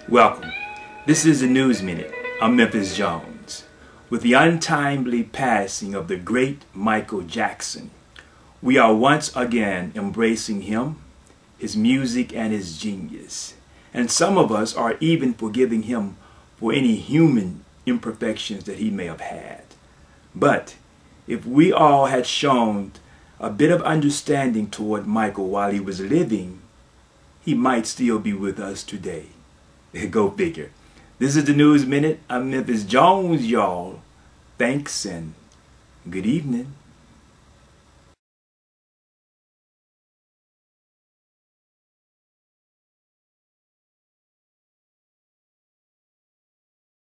Welcome. This is the News Minute. I'm Memphis Jones. With the untimely passing of the great Michael Jackson, we are once again embracing him, his music, and his genius. And some of us are even forgiving him for any human imperfections that he may have had. But if we all had shown a bit of understanding toward Michael while he was living, he might still be with us today. Go figure. This is the News Minute. I'm Memphis Jones, y'all. Thanks and good evening.